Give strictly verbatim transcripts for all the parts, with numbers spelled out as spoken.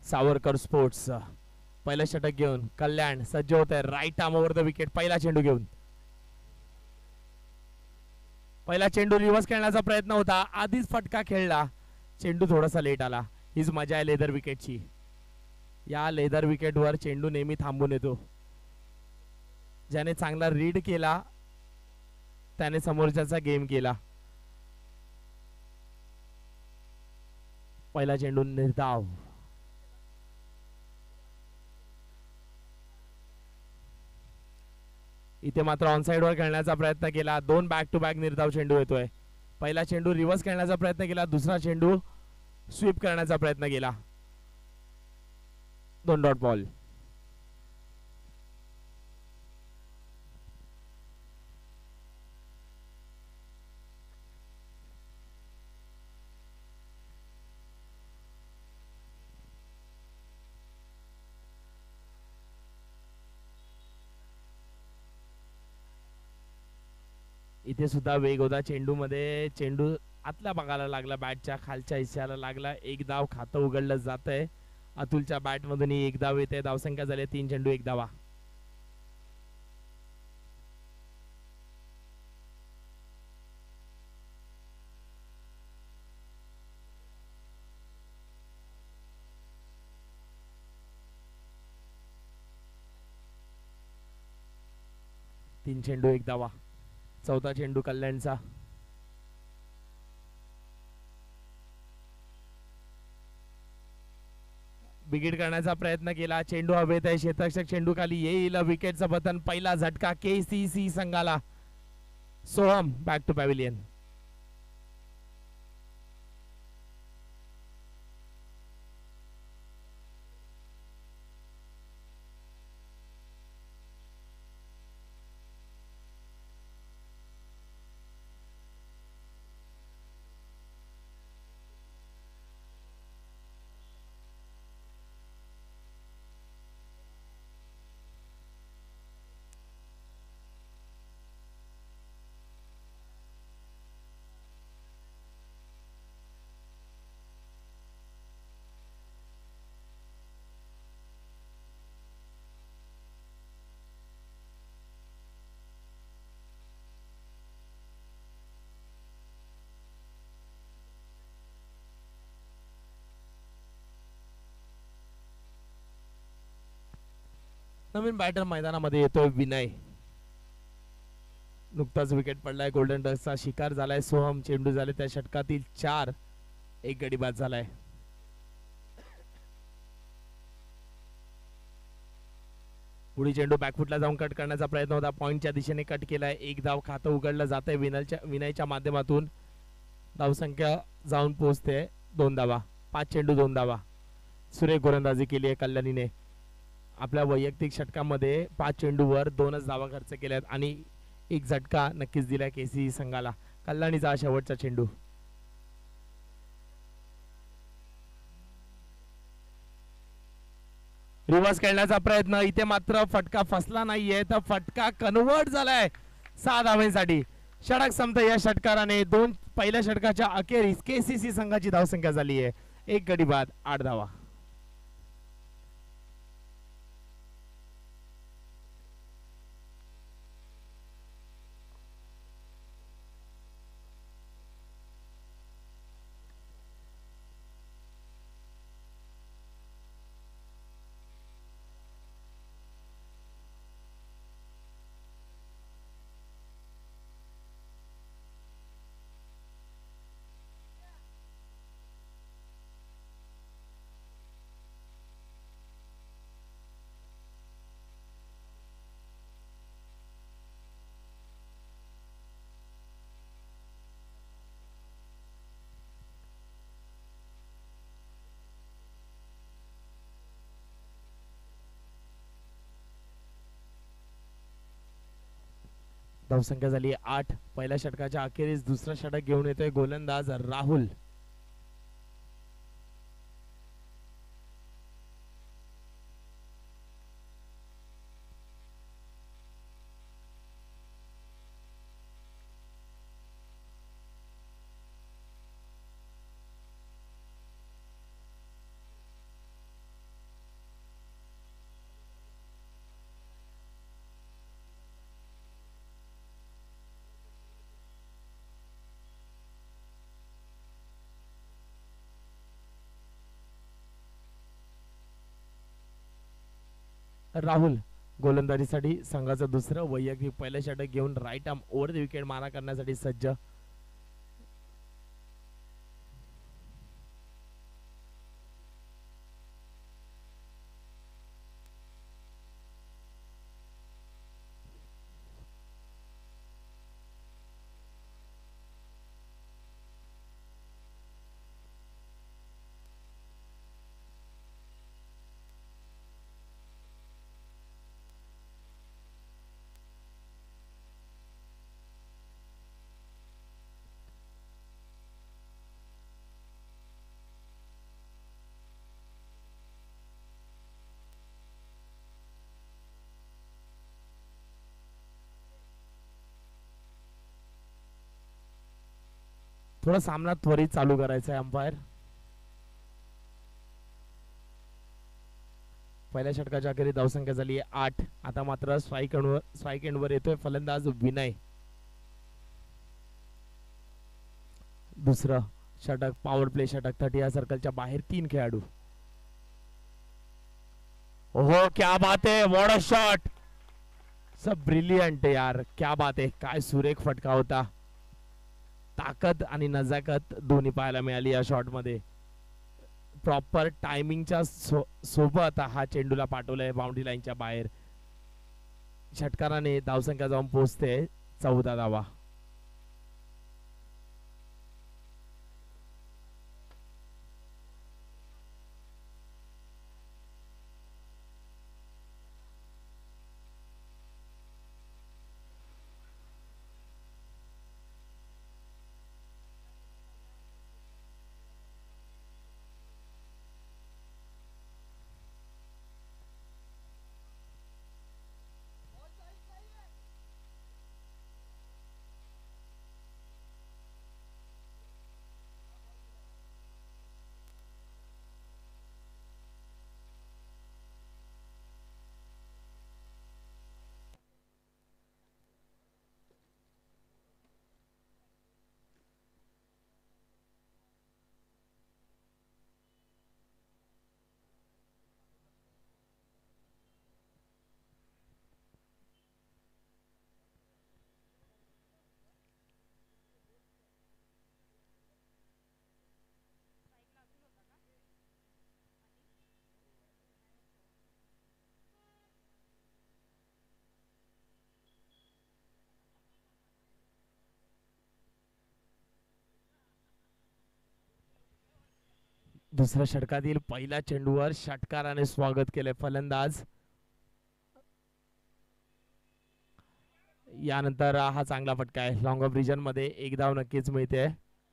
Savarkar sports पहिलं षटक घेऊन कल्याण सज्ज होत आहे. Right arm over the wicket. पहिला चेंडू घेऊन पहिला चेंडू रिव्हर्स खेळण्याचा प्रयत्न होता. आधीच फटका खेळला. चेंडू थोडासा लेट आला. हीच मजा आहे लेदर विकेटची. या लेदर विकेटवर चेंडू नेहमी थांबून येतो. ज्याने चांगला रीड केला त्याने समोरच्याचा गेम केला. पहिला चेंडू निर्धाव. इथे मात्र ऑनसाइड वर खेळण्याचा प्रयत्न केला. दोन बॅक टू बॅक निर्धाव चेंडू येतोय. पहिला चेंडू रिव्हर्स खेळण्याचा प्रयत्न केला. दुसरा चेंडू स्वीप करण्याचा प्रयत्न केला. दोन डॉट बॉल. इथे सुद्धा वेग होता चेंडू मध्ये. चेंडू आतल्या भागाला लागला. बॅटच्या खालच्या हिस्स्याला लागला. एक धाव खातं उघडलं जात आहे. अतुलच्या बॅट मधून एक धाव येते. धावसंख्या झाली तीन चेंडू एक धावा. तीन चेंडू एक धावा. चौथा चेंडू कल्याणचा. बिगिट करण्याचा प्रयत्न केला. चेंडू हवेत आहे. क्षेत्ररक्षक चेंडू खाली येईल. विकेटचं पतन. पहिला झटका केसीसी संघाला. Soham back to pavilion. नवीन बॅटर मैदानामध्ये येतोय विनय. नुकताच विकेट पडलाय. गोल्डन डस्टचा शिकार झालाय सोहम. चेंडू झाले त्या षटकातील चार. एक गडी बाद झालाय. पुढे चेंडू बॅकफुटला जाऊन कट करण्याचा प्रयत्न होता. पॉइंटच्या दिशेने कट केलाय. एक धाव खातं उघडलं जात आहे विनयच्या विनयच्या माध्यमातून. धावसंख्या जाऊन पोहोचते दोन धावा. पाच चेंडू दोन धावा. सुरेख गोलंदाजी केली आहे कल्याणीने. आपल्या वैयक्तिक षटकामध्ये पाच चेंडूवर दोनच धावा खर्च केल्यात आणि एक झटका नक्कीच दिलाय केसी संघाला. कल्याणीचा शेवटचा चेंडू. रिव्हर्स खेळण्याचा प्रयत्न. इथे मात्र फटका फसला नाहीये तर फटका कन्वर्ट झालाय सहा धावांसाठी. षटक संपतं या षटकाराने. दोन पहिल्या षटकाच्या अखेरीस केसीसी संघाची धावसंख्या झाली आहे एक गडी बाद आठ धावा. धावसंख्या झाली आठ. पहिल्या षटकाच्या अखेरीस दुसरा षटक घेऊन येतोय गोलंदाज राहुल. राहुल गोलंदाजीसाठी संघाचं दुसरं वैयक्तिक पहिलं षटक घेऊन right arm over the wicket मारा करण्यासाठी सज्ज. थोडा सामना त्वरित चालू करायचा आहे अंपायर. पहिल्या षटकाच्या अखेरी धावसंख्या झाली आहे आठ. आता मात्र स्ट्राईक एंडवर स्ट्राईक एंडवर येतोय फलंदाज विनय. दुसरं षटक पॉवर प्ले षटक थर्टी या सर्कलच्या बाहेर तीन खेळाडू. ओहो क्या बात है, व्हाट अ शॉट, सब ब्रिलियंट यार, क्या बात आहे. काय सुरेख फटका होता. ताकद आणि नजाकत दोन्ही पाहायला मिळाली या शॉट मध्ये. प्रॉपर टायमिंगच्या सो, सोबत हा चेंडूला पाठवलाय बाउंड्री लाईनच्या बाहेर. षटकाराने धावसंख्या जाऊन पोहोचते चौदा धावा. दुसऱ्या षटकातील पहिल्या चेंडूवर षटकाराने स्वागत केले फलंदाज. यानंतर हा चांगला फटका आहे. लॉंग ऑफ रिजन मध्ये एक धाव नक्कीच मिळते.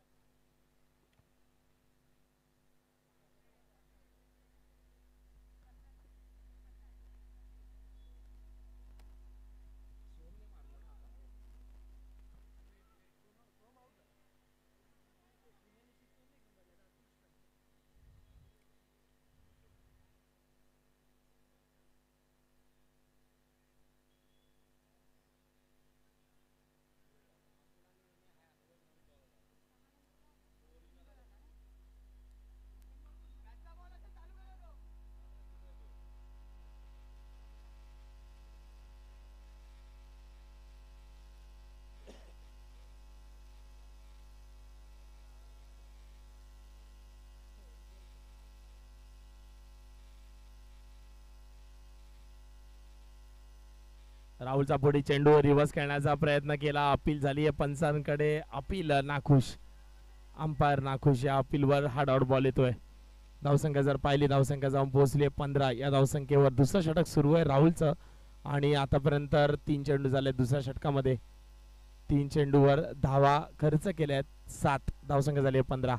राहुलचा पुढे चेंडू रिव्हर्स खेळण्याचा प्रयत्न केला. अपील झाली आहे पंचांकडे. अपील नाखुश. अंपायर नाखुश. या अपीलवर हा डॉट बॉल येतोय. धावसंख्या जर पाहिली धावसंख्या जाऊन पोहोचली पंधरा. या धावसंख्येवर दुसरं षटक सुरू आहे राहुलचं आणि आतापर्यंत तीन चेंडू झाले दुसऱ्या षटकामध्ये. तीन चेंडूवर धावा खर्च केल्या आहेत. सात. धावसंख्या झाली आहे पंधरा.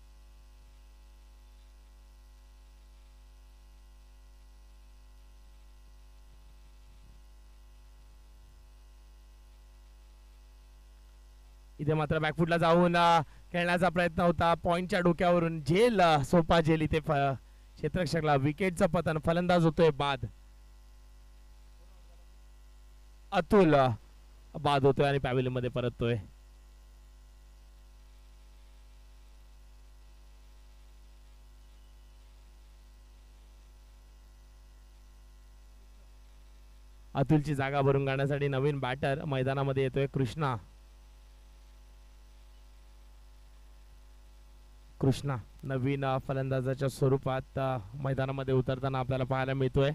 इथे मात्र बॅकफुटला जाऊन खेळण्याचा प्रयत्न होता. पॉइंटच्या डोक्यावरून झेल, सोपा झेल इथे क्षेत्ररक्षकला. विकेटचं पतन. फलंदाज होतोय बाद. अतुल बाद होतोय आणि पॅव्हिलियन मध्ये परततोय. अतुलची जागा भरून काढण्यासाठी नवीन बॅटर मैदानामध्ये येतोय कृष्णा. कृष्णा नवीन फलंदाजाच्या स्वरूपात मैदानामध्ये उतरताना आपल्याला पाहायला मिळतोय.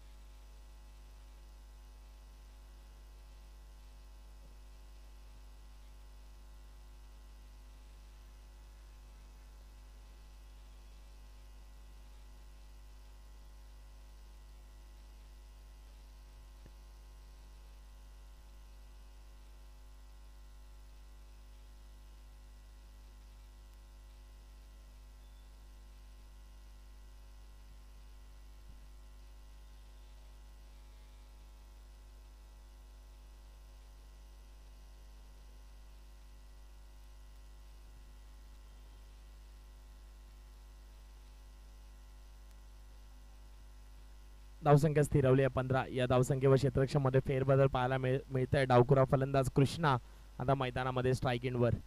धावसंख्या स्थिरवली आहे पंधरा. या धावसंख्येवर क्षेत्ररक्षणामध्ये फेरबदल पाहायला मिळत आहे. डावखुरा फलंदाज कृष्णा आता मैदानामध्ये स्ट्राईक इन वर.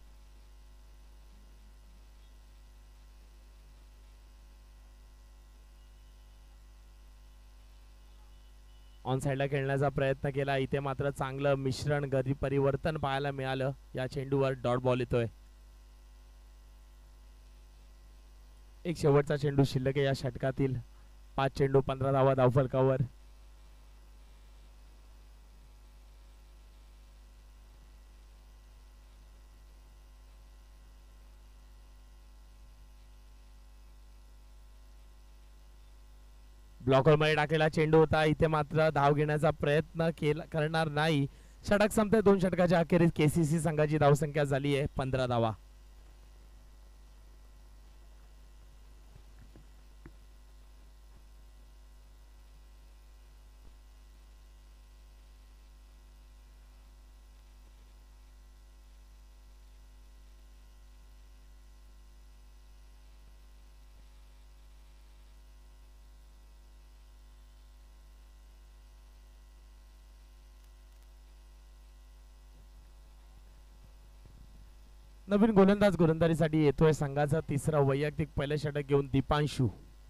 ऑन साइडला खेळण्याचा प्रयत्न केला. इथे मात्र चांगलं मिश्रण गती परिवर्तन पाहायला मिळालं. या चेंडूवर डॉट बॉल येतोय. एक शेवटचा चेंडू शिल्लक आहे या षटकातील. पाच चेंडू पंधरा धावा धावफलकावर. ब्लॉकर मध्ये टाकलेला चेंडू होता. इथे मात्र धाव घेण्याचा प्रयत्न केला करणार नाही. षटक संपते. दोन षटकाच्या अखेरीस केसीसी संघाची धावसंख्या झाली आहे पंधरा धावा. नवीन गोलंदाज गोलंदाजीसाठी येतोय संघाचा तिसरा वैयक्तिक पहिले षटक घेऊन दीपांशू.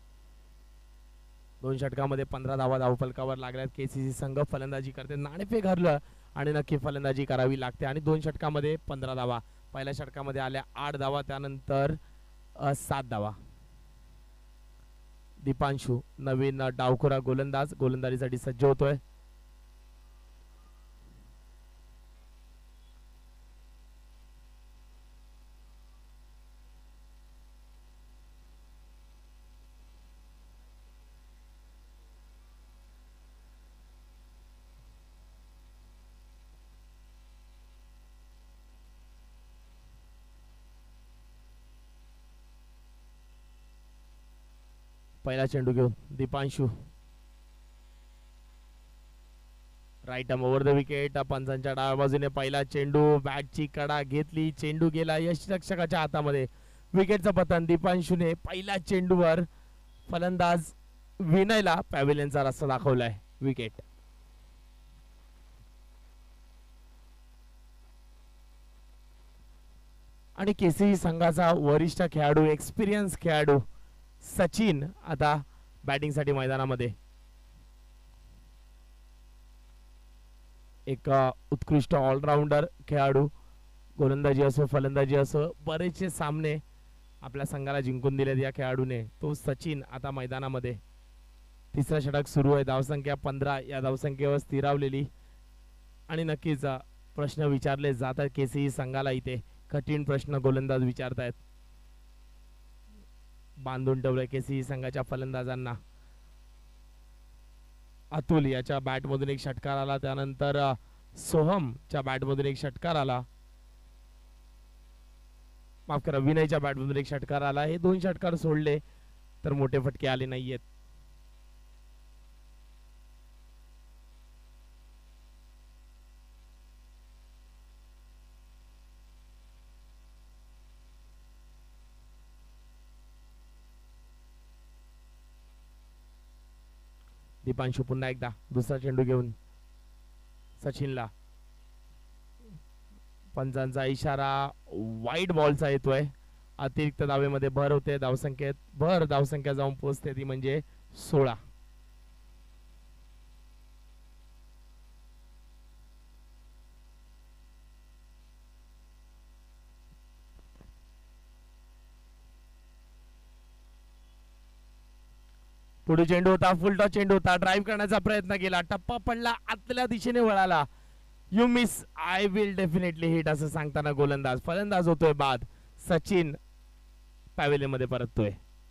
दोन षटकामध्ये पंधरा धावा धावफलकावर लागल्यात. केसीसी संघ फलंदाजी करते. नाणेफेक हरलं आणि नक्की फलंदाजी करावी लागते आणि दोन षटकामध्ये पंधरा धावा. पहिल्या षटकामध्ये आल्या आठ धावा, त्यानंतर सात धावा. दीपांशू नवीन डावखुरा गोलंदाज गोलंदाजीसाठी सज्ज होतोय. पहिला चेंडू घेऊन Deepanshu. Right arm over the wicket. पंचांच्या डाव्या बाजूने पहिला चेंडू. बॅटची कडा घेतली. चेंडू गेला यष्टिरक्षकाच्या हातामध्ये. विकेटचं पतन. दीपांशूने पहिल्या चेंडूवर फलंदाज विनयला पॅव्हिलियनचा रस्ता दाखवलाय. विकेट. आणि केसीसी संघाचा वरिष्ठ खेळाडू एक्सपिरियन्स खेळाडू सचिन आता बॅटिंग साठी मैदानामध्ये. एक उत्कृष्ट ऑलराऊंडर खेळाडू. गोलंदाजी असो फलंदाजी असो बरेचसे सामने आपल्या संघाला जिंकून दिलेत या खेळाडूने. तो सचिन आता मैदानामध्ये. तिसरा षटक सुरू आहे. धावसंख्या पंधरा. या धावसंख्येवर स्थिरावलेली आणि नक्कीच प्रश्न विचारले जातात केसीसी संघाला. इथे कठीण प्रश्न गोलंदाज विचारतायत. बांधून ठेवलंय केसीसी संघाच्या फलंदाजांना. अतुल याच्या बॅट मधून एक षटकार आला. त्यानंतर सोहमच्या बॅट मधून एक षटकार आला. माफ करा, विनयच्या बॅट मधून एक षटकार आला. हे दोन षटकार सोडले तर मोठे फटके आले नाहीयेत. दीपांशू पुन्हा एकदा दुसरा चेंडू घेऊन सचिनला. पंचांचा इशारा वाईट बॉलचा येतोय. अतिरिक्त धावेमध्ये भर होते. धावसंख्येत भर धावसंख्या जाऊन पोहोचते ती म्हणजे सोळा. पुढे चेंडू होता, फुलटॉस चेंडू होता, ड्राईव्ह करण्याचा प्रयत्न केला, टप्पा पडला, आतल्या दिशेने वळाला. You miss, I will definitely hit असं सांगताना गोलंदाज फलंदाज होतोय बाद. सचिन पॅव्हेलियन मध्ये परततोय.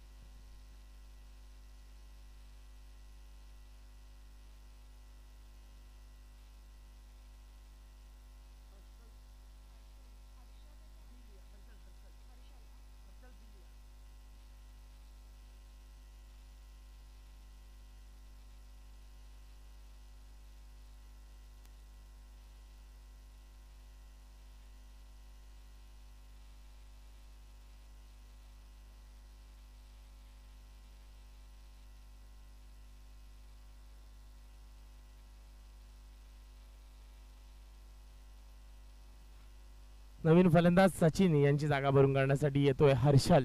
नवीन फलंदाज सचिन यांची जागा भरून काढण्यासाठी येतोय हर्षल.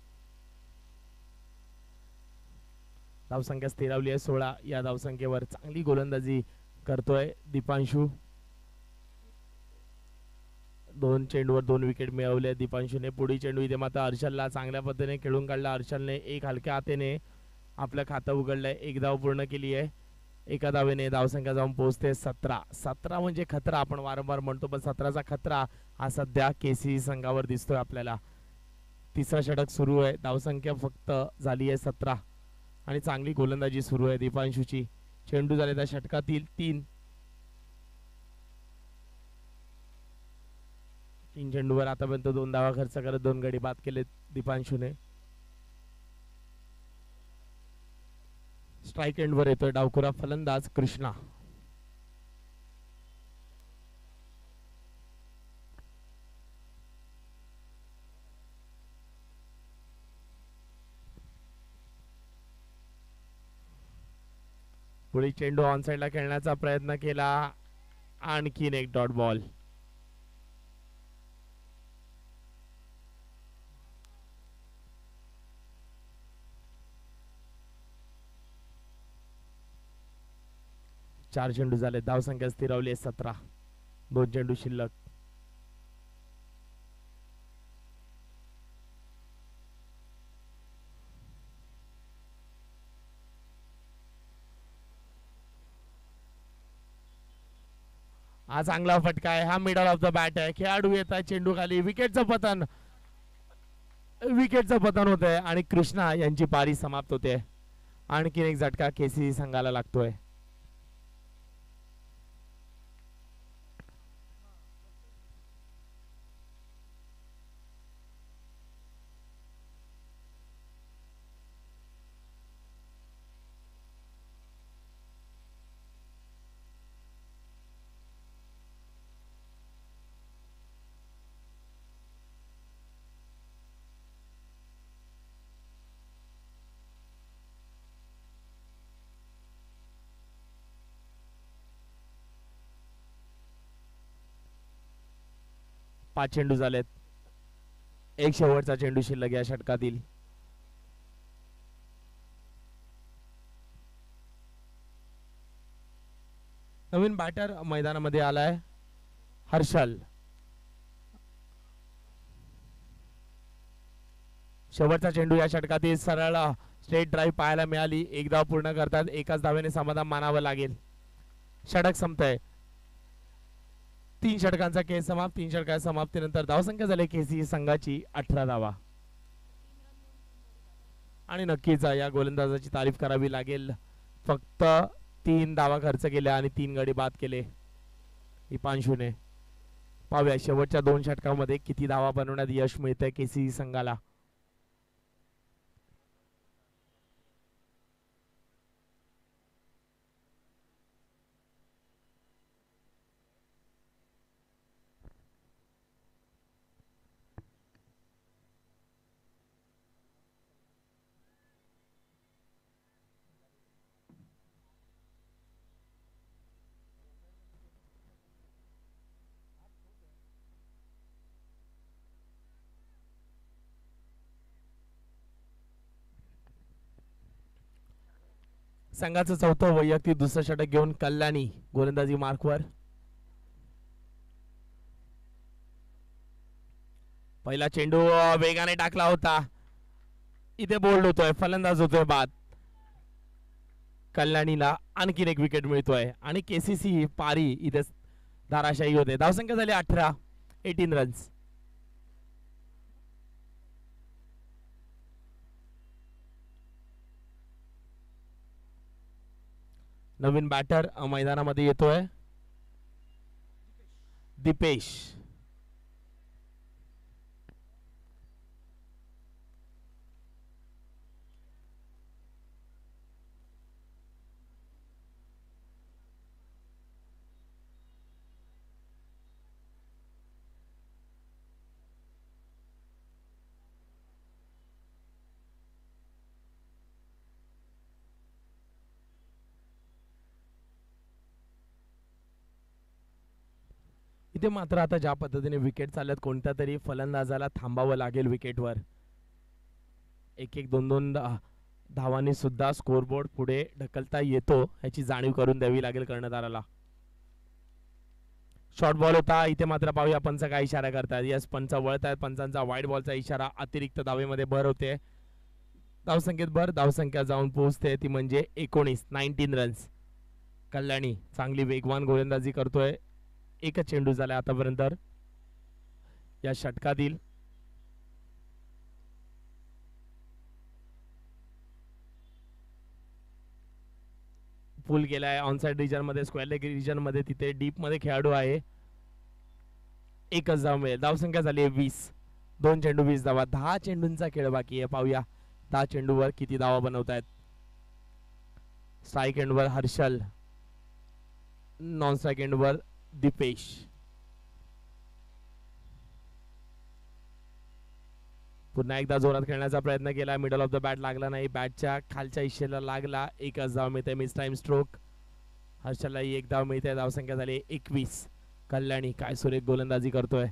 धावसंख्या स्थिरावली आहे सोळा. या धावसंख्येवर चांगली गोलंदाजी करतोय दीपांशू. दोन चेंडूवर दोन विकेट मिळवले दीपांशूने. पुढील चेंडू इथे मात्र हर्षलला चांगल्या पद्धतीने खेळून काढला. हर्षलने एक हलक्या हातेने आपलं खातं उघडलंय. एक धाव पूर्ण केली आहे. एका धावेने धावसंख्या जाऊन पोहोचते सतरा. सतरा म्हणजे खतरा आपण वारंवार म्हणतो, पण सतराचा खतरा हा सध्या केसी संघावर दिसतोय आपल्याला. तिसरा षटक सुरू आहे. धावसंख्या फक्त झाली आहे सतरा आणि चांगली गोलंदाजी सुरू आहे दीपांशूची. चेंडू झाले त्या षटकातील तीन. तीन चेंडूवर आतापर्यंत दोन धावा खर्च करत दोन गडी बाद केले दीपांशूने. स्ट्राईक एंडवर येतोय डावखुरा फलंदाज कृष्णा. पुढे चेंडू ऑन साइडला खेळण्याचा प्रयत्न केला. आणखीन एक डॉट बॉल. चार चेंडू झाले. धावसंख्या स्थिरावली आहे सतरा. दोन चेंडू शिल्लक. हा चांगला फटका आहे. हा मिडल ऑफ द बॅट आहे. खेळाडू येत आहे चेंडू खाली. विकेटचं पतन विकेटचं पतन होत आहे आणि कृष्णा यांची पारी समाप्त होते. आणखीन एक झटका केसी संघाला लागतोय. पाच चेंडू झालेत. एक शेवटचा चेंडू शिल्लक या षटकातील. नवीन बॅटर मैदानामध्ये आलाय हर्षल. शेवटचा चेंडू या षटकातील. सरळ स्ट्रेट ड्राईव्ह पाहायला मिळाली. एक धाव पूर्ण करतात. एकाच धावेने समाधान मानावं लागेल. षटक संपतंय. तीन षटकांचा खेळ समाप्त. तीन षटकाच्या समाप्तीनंतर धावसंख्या झाली केसी संघाची अठरा धावा. आणि नक्कीच या गोलंदाजाची तारीफ करावी लागेल. फक्त तीन धावा खर्च केल्या आणि तीन गडी बाद केले दीपांशूने. पाहूया शेवटच्या दोन षटकामध्ये किती धावा बनवण्यात यश मिळतंय केसी संघाला. संघाचं चौथं वैयक्तिक दुसरं षटक घेऊन कल्याणी गोलंदाजी मार्कवर. पहिला चेंडू वेगाने टाकला होता. इथे बोल्ड होतोय. फलंदाज होतोय बाद. कल्याणीला आणखीन एक विकेट मिळतोय आणि केसीसी पारी इथे धाराशाही होते. धावसंख्या झाली अठरा, एटीन रन्स. नवीन बॅटर मैदानामध्ये येतोय दीपेश. इथे मात्र आता ज्या पद्धतीने विकेट चालत कोणत्या तरी फलंदाजाला थांबावं लागेल विकेटवर. एक एक दोन दोन धावांनी सुद्धा स्कोरबोर्ड पुढे ढकलता येतो याची जाणीव करून द्यावी लागेल कर्णधाराला. शॉर्ट बॉल होता. इथे मात्र पाहूया पंच काय इशारा करतात. यस, पंच वळत आहेत. पंचांचा वाईड बॉलचा इशारा. अतिरिक्त धावेमध्ये भर होते. धावसंख्येत भर. धावसंख्या जाऊन पोहोचते ती म्हणजे एकोणीस, नाईन्टीन रन्स. कल्याणी चांगली वेगवान गोलंदाजी करतोय. एकच चेंडू झाला आतापर्यंत या षटकातील. पूल केलाय ऑनसाइड रिजन मध्ये, स्क्वेअर लेग रिजन मध्ये. तिथे डीप मध्ये खेळाडू आहे. एकच धाव मिळेल. धावसंख्या झाली वीस. दोन चेंडू वीस धावा. दहा चेंडूंचा खेळ बाकी आहे. पाहूया दहा चेंडूवर किती धावा बनवतायत. स्ट्राईक एंडवर हर्षल, नॉन स्ट्राईक एंडवर दीपेश. पुन्हा एकदा जोरात खेळण्याचा प्रयत्न केला. मिडल ऑफ द बॅट लागला नाही. बॅटच्या खालच्या इशेला लागला. एकच धाव मिळते. Miss time stroke. हर्षललाही एक धाव मिळते. धावसंख्या झाली एकवीस. कल्याणी काय सुरेख गोलंदाजी करतोय.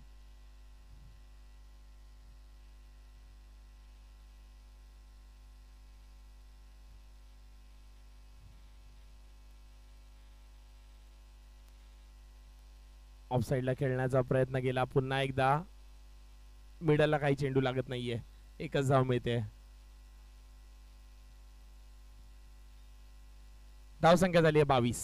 ऑफ साइडला खेळण्याचा प्रयत्न केला. पुन्हा एकदा मिडलला काही चेंडू लागत नाहीये. एकच धाव मिळते. धावसंख्या झाली आहे बावीस.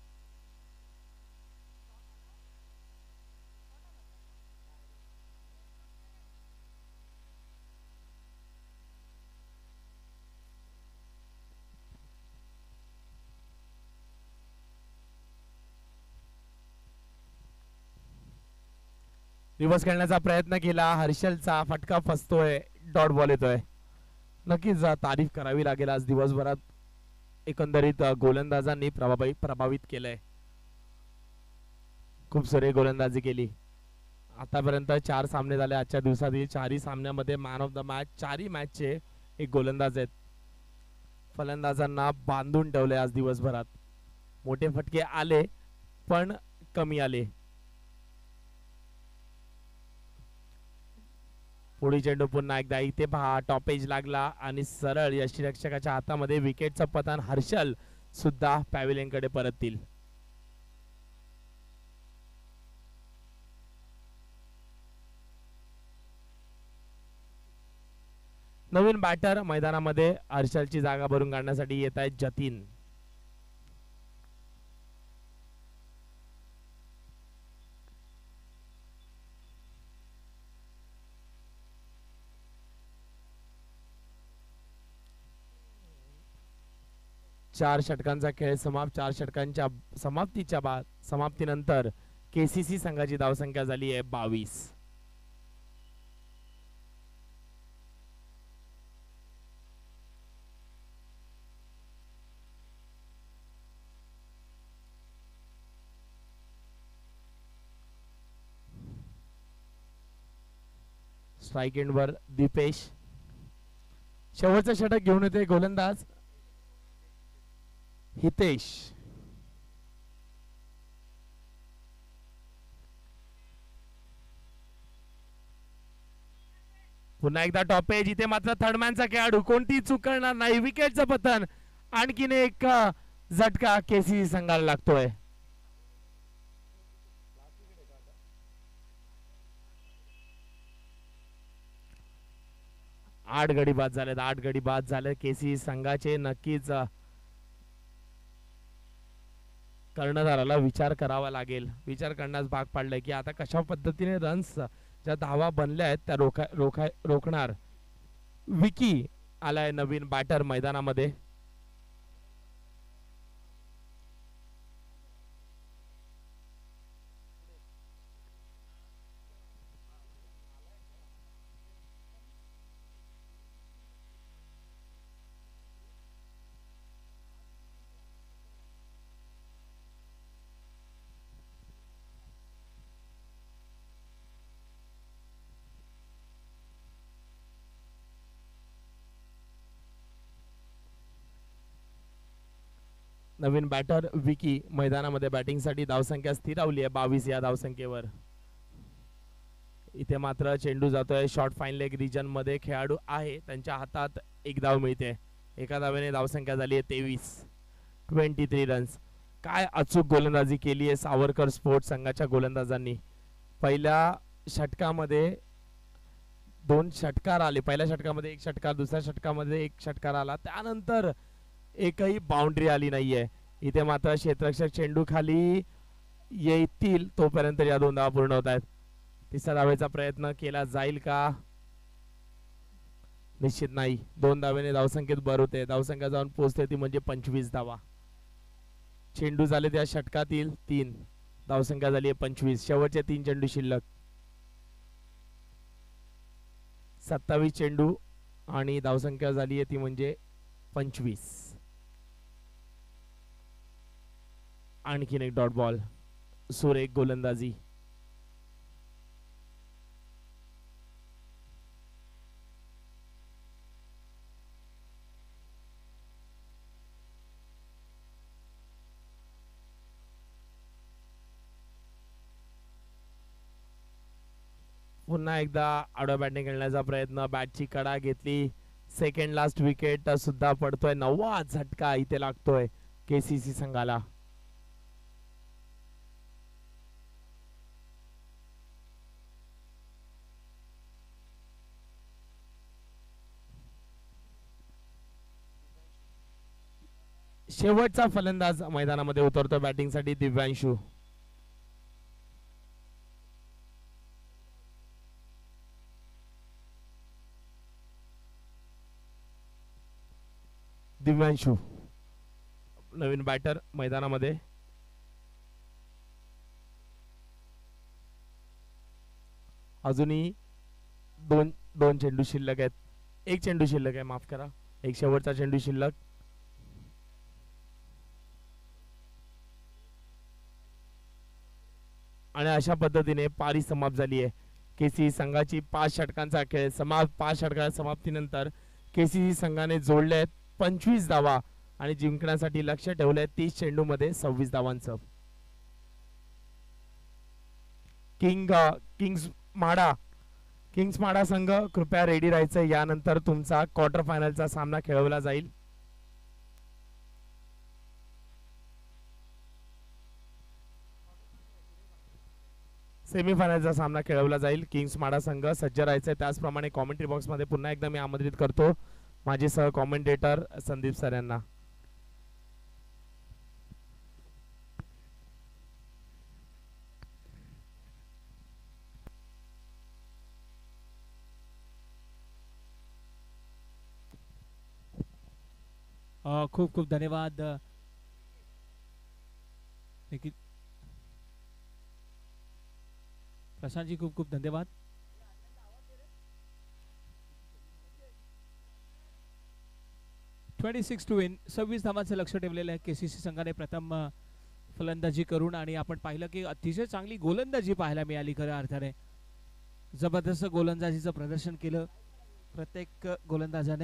रिव्हर्स खेळण्याचा प्रयत्न केला. हर्षलचा फटका फसतोय. डॉट बॉल येतोय. नक्कीच तारीफ करावी लागेल. आज दिवसभरात एकंदरीत गोलंदाजांनी प्रभावी प्रभावित केलंय. खूप सारी गोलंदाजी केली. आतापर्यंत चार सामने झाले. आजच्या दिवसातील चारही सामन्यामध्ये मॅन ऑफ द मॅच चारही मॅचचे एक गोलंदाज आहेत. फलंदाजांना बांधून ठेवले आज दिवसभरात. मोठे फटके आले पण कमी आले. पुढे चेंडू पुन्हा एकदा. इथे पहा टॉपेज लागला आणि सरळ यष्टीरक्षकाच्या हातामध्ये. विकेटचं पतन. हर्षल सुद्धा पॅव्हिलियन कडे परततील. नवीन बॅटर मैदानामध्ये हर्षलची जागा भरून काढण्यासाठी येत आहेत जतीन. चार षटकांचा खेळ समाप्त. चार षटकांच्या समाप्तीच्या बाद समाप्तीनंतर केसीसी संघाची धावसंख्या झाली आहे बावीस. स्ट्राईक एंडवर दीपेश. शेवटचं षटक घेऊन येते गोलंदाज हितेश. पुन्हा एकदा टॉपेज. इथे मात्र थर्डमॅनचा खेळाडू. कोणती चूक करणार नाही. विकेटचं पतन. आणखीन एक झटका केसीसी संघाला लागतोय. आठ गडी बाद झालेत. आठ गडी बाद झाले केसीसी संघाचे. नक्कीच कर्णधाराला विचार करावा लागेल. विचार करण्यास भाग पाडलंय की आता कशा पद्धतीने रन्स ज्या धावा बनल्या आहेत त्या रोखा रोखा रोखणार. विकी आलाय नवीन बॅटर मैदानामध्ये. नवीन बॅटर विकी मैदानामध्ये बॅटिंगसाठी. धावसंख्या स्थिरावली आहे बावीस या धावसंख्येवर. इथे मात्र चेंडू जातोय शॉर्ट फाईन लेग रिजन मध्ये. खेळाडू आहे त्यांच्या हातात एक धाव मिळते. एका धावेने धावसंख्या झाली आहे तेवीस. Twenty three runs. काय अचूक गोलंदाजी केली आहे सावरकर स्पोर्ट्स संघाच्या गोलंदाजांनी. पहिल्या षटकामध्ये दोन षटकार आले. पहिल्या षटकामध्ये एक षटकार, दुसऱ्या षटकामध्ये एक षटकार आला. त्यानंतर एकही बाउंड्री आली नाहीये. इथे मात्र क्षेत्ररक्षक चेंडू खाली येतील तोपर्यंत या दोन धावा पूर्ण होत आहेत. तिसऱ्या धावेचा प्रयत्न केला जाईल का? निश्चित नाही. दोन धावेने धावसंख्येत भर होते. धावसंख्या जाऊन पोहोचते ती म्हणजे पंचवीस धावा. चेंडू झाले त्या षटकातील तीन. धावसंख्या झाली आहे पंचवीस. शेवटचे तीन चेंडू शिल्लक. सत्तावीस चेंडू आणि धावसंख्या झाली आहे ती म्हणजे पंचवीस. आणखीन एक डॉट बॉल. सुरेख गोलंदाजी. पुन्हा एकदा आडव्या बॅटने खेळण्याचा प्रयत्न. बॅटची कडा घेतली. सेकंड लास्ट विकेट सुद्धा पडतोय. नववा झटका इथे लागतोय केसीसी संघाला. शेवटचा फलंदाज मैदानामध्ये उतरतो बॅटिंगसाठी दिव्यांशू. दिव्यांशू नवीन बॅटर मैदानामध्ये. अजूनही दोन दोन चेंडू शिल्लक आहेत. एक चेंडू शिल्लक आहे, माफ करा. एक शेवटचा चेंडू शिल्लक. आणि अशा पद्धतीने पारी समाप्त झाली आहे. केसी संघाची पाच षटकांचा खेळ समाप्त. पाच षटकांच्या समाप्तीनंतर केसीसी संघाने जोडले पंचवीस धावा आणि जिंकण्यासाठी लक्ष ठेवलंय तीस चेंडू मध्ये सव्वीस धावांचं. King kings Mada kings Mada संघ कृपया रेडी राहायचं. यानंतर तुमचा क्वार्टर फायनलचा सामना खेळवला जाईल. सेमीफायनलचा सामना खेळवला जाईल. किंग्स माडा संघ सज्ज राहायचंय. त्याचप्रमाणे कॉमेंट्री बॉक्स मध्ये पुन्हा एकदा मी आमंत्रित करतो माझे सह कॉमेंटेटर संदीप सर यांना. खूप खूप धन्यवाद. प्रशांत जी खूप खूप धन्यवाद. Twenty six to win. सव्वीस धावांचं लक्ष ठेवलेलं आहे केसीसी संघाने प्रथम फलंदाजी करून. आणि आपण पाहिलं की अतिशय चांगली गोलंदाजी पाहायला मिळाली खऱ्या अर्थाने. जबरदस्त गोलंदाजीचं प्रदर्शन केलं प्रत्येक गोलंदाजाने.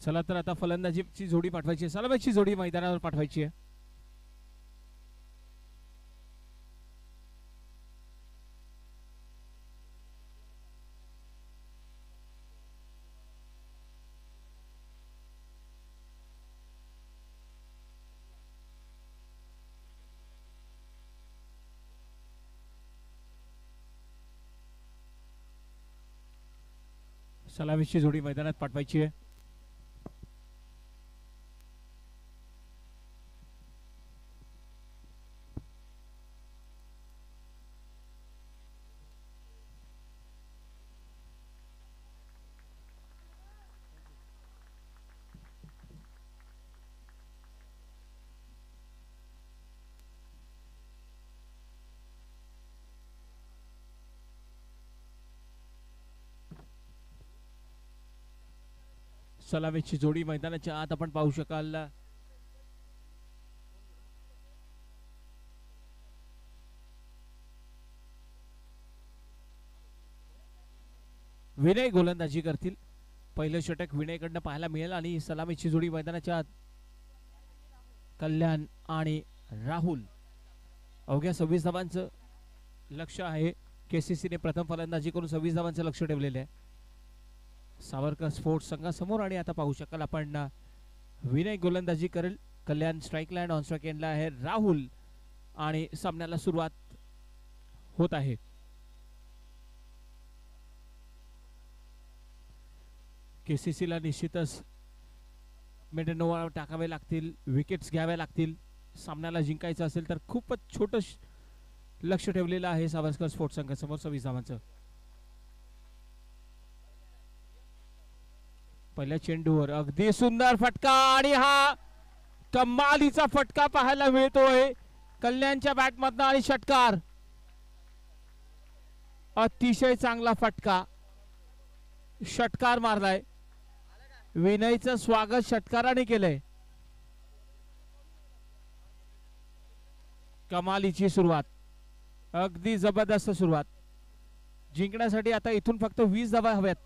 चला तर आता फलंदाजीची जोडी पाठवायची आहे, सलामीची जोडी मैदानावर पाठवायची आहे. सलामीची जोडी मैदानात पाठवायची आहे. सलामीची जोडी मैदानाच्या आत आपण पाहू शकाल. विनय गोलंदाजी करतील. पहिलं षटक विनयकडनं पाहायला मिळेल आणि सलामीची जोडी मैदानाच्या आत कल्याण आणि राहुल. अवघ्या सव्वीस धावांचं लक्ष आहे. केसीसीने प्रथम फलंदाजी करून सव्वीस धावांचं लक्ष ठेवलेलं आहे सावरकर स्पोर्ट्स संघासमोर. आणि आता पाहू शकाल आपण विनय गोलंदाजी करेल. Kalyan strike land on strike एंडला आहे राहुल आणि सामन्याला सुरुवात होत आहे. केसीसीला निश्चितच मेंटेन ओव्हर टाकावे लागतील, विकेट्स घ्याव्या लागतील. सामन्याला जिंकायचं असेल तर खूपच छोटं लक्ष ठेवलेलं आहे सावरकर स्पोर्ट्स संघासमोर सव्वीस धावांचं. पहिल्या चेंडूवर अगदी सुंदर फटका आणि हा कमालीचा फटका पाहायला मिळतोय कल्याणच्या बॅटमधनं आणि षटकार. अतिशय चांगला फटका, षटकार मारलाय. विनयचं स्वागत षटकाराने केलंय. कमालीची सुरुवात, अगदी जबरदस्त सुरुवात. जिंकण्यासाठी आता इथून फक्त वीस धावा हव्यात.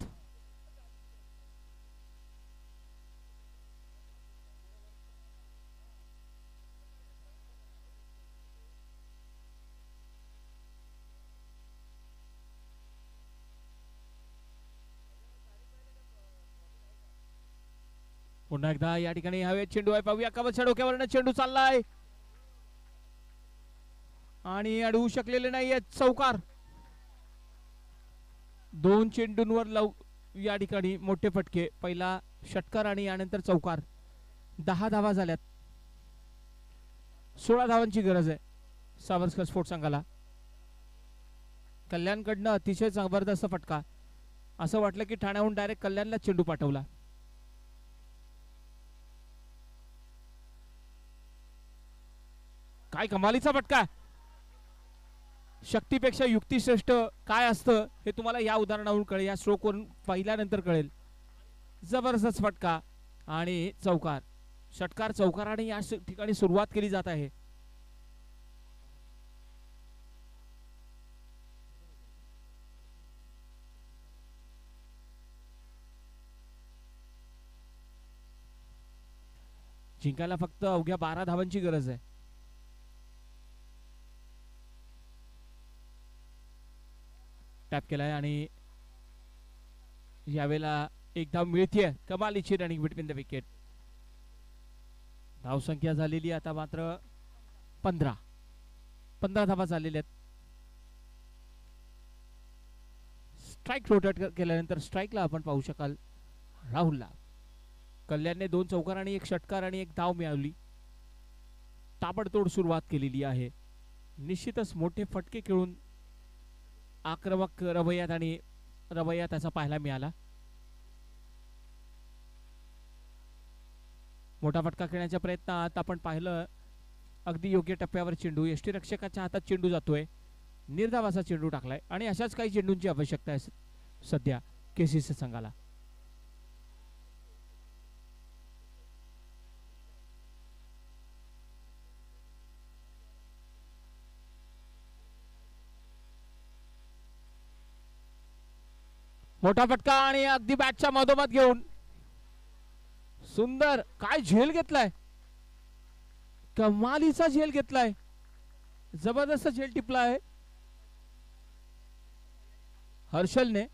पुन्हा एकदा या ठिकाणी हवेत चेंडू आहे. पाहूया कवचच्या डोक्यावरनं चेंडू चाललाय आणि अडवू शकलेले नाहीये. चौकार. दोन चेंडूंवर लव या ठिकाणी मोठे फटके. पहिला षटकार आणि यानंतर चौकार. दहा धावा झाल्यात. सोळा धावांची गरज आहे सावरकर स्पोर्ट्स संघाला. कल्याणकडनं अतिशय जबरदस्त फटका. असं वाटलं की ठाण्याहून डायरेक्ट कल्याणला चेंडू पाठवला. काय कमालीचा फटका. शक्तीपेक्षा युक्तिश्रेष्ठ काय असतं हे तुम्हाला या उदाहरणावरून कळेल, या स्ट्रोक वरून पाहिल्यानंतर कळेल. जबरदस्त फटका आणि चौकार. षटकार चौकाराने या ठिकाणी सुरुवात केली जात आहे. जिंकायला फक्त अवघ्या बारा धावांची गरज आहे. टॅप केलाय आणि यावेळेला एक धाव मिळतीये. कमालीची रनिंग बिटवीन द विकेट. धावसंख्या झालेली आता मात्र पंधरा पंधरा धावा झालेल्या आहेत. स्ट्राईक रोटेट केल्यानंतर स्ट्राईकला आपण पाहू शकाल राहुलला. कल्याणने दोन चौकार आणि एक षटकार आणि एक धाव मिळवली. ताबडतोड सुरुवात केलेली आहे. निश्चितच मोठे फटके खेळून आक्रमक रवैयात आणि रवैया त्याचा पाहायला मिळाला. मोठा फटका खेळण्याच्या प्रयत्नात आपण पाहिलं अगदी योग्य टप्प्यावर चेंडू. यष्टीरक्षकाच्या हातात चेंडू जातोय. निर्धावाचा चेंडू टाकलाय आणि अशाच काही चेंडूंची आवश्यकता आहे सध्या केसीसी संघाला. मोठा फटका आणि अगदी बॅटच्या मधोमध घेऊन सुंदर काय झेल घेतलाय, कमालीचा झेल घेतलाय, जबरदस्त झेल टिपला आहे हर्षलने.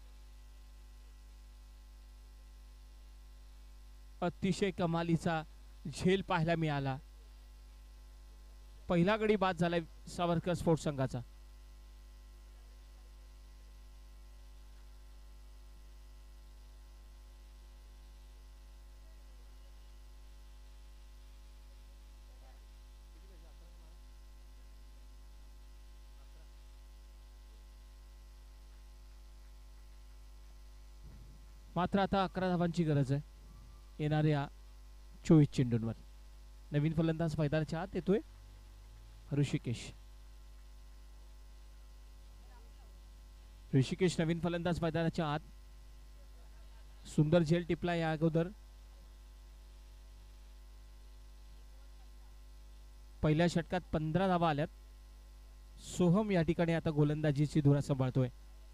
अतिशय कमालीचा झेल पाहायला मिळाला. पहिला गडी बाद झालाय सावरकर स्पोर्ट्स संघाचा. मात्र आता अकरा धावांची गरज आहे येणाऱ्या चोवीस चेंडूंवर. नवीन फलंदाज मैदानाच्या आत येतोय ऋषिकेश. ऋषिकेश नवीन फलंदाज मैदानाच्या आत. सुंदर झेल टिपला या अगोदर. पहिल्या षटकात पंधरा धावा आल्यात. सोहम या ठिकाणी आता गोलंदाजीची धुरा सांभाळतोय.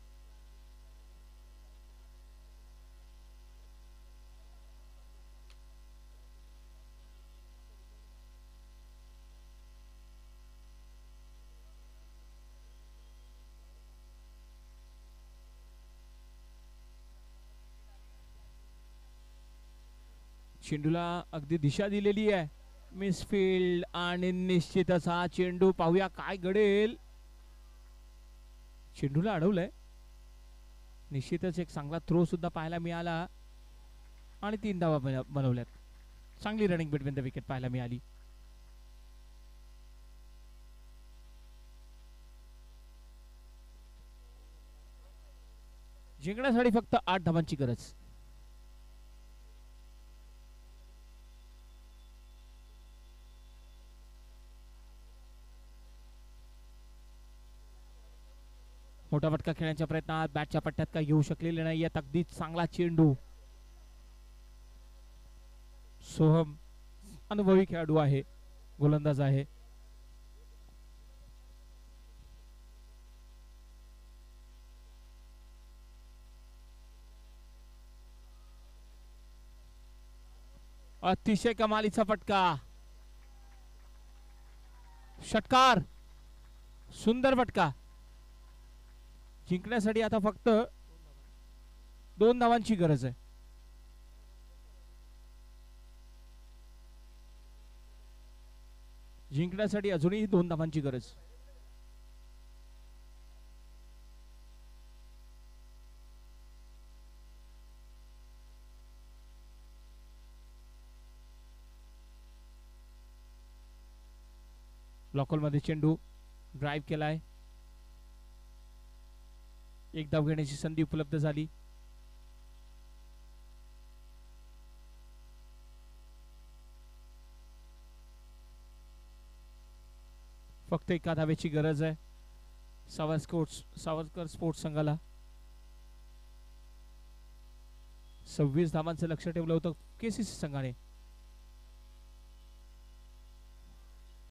चेंडूला अगदी दिशा दिलेली आहे. मिसफील्ड आणि निश्चितच हा चेंडू पाहूया काय घडेल. चेंडूला अडवलंय. निश्चितच एक चांगला थ्रो सुद्धा पाहायला मिळाला आणि तीन धावा बनवल्यात. चांगली रनिंग बिटवीन द विकेट पाहायला मिळाली. जिंकण्यासाठी फक्त आठ धावांची गरज. मोठा फटका खेळण्याच्या प्रयत्नात बॅटच्या पट्ट्यात काही येऊ शकलेले नाही. यात अगदी चांगला चेंडू. सोहम अनुभवी खेळाडू आहे, गोलंदाज आहे. अतिशय कमालीचा फटका. षटकार. सुंदर फटका. जिंकण्यासाठी आता फक्त दोन धावांची गरज आहे. जिंकण्यासाठी अजूनही दोन धावांची गरज. ब्लॉकहोल मध्ये चेंडू ड्राइव्ह केलाय. एक धाव घेण्याची संधी उपलब्ध झाली. फक्त एका धावेची गरज आहे सावरकर सावरकर स्पोर्ट्स संघाला. सव्वीस धावांचं लक्ष ठेवलं होतं केसीसी संघाने.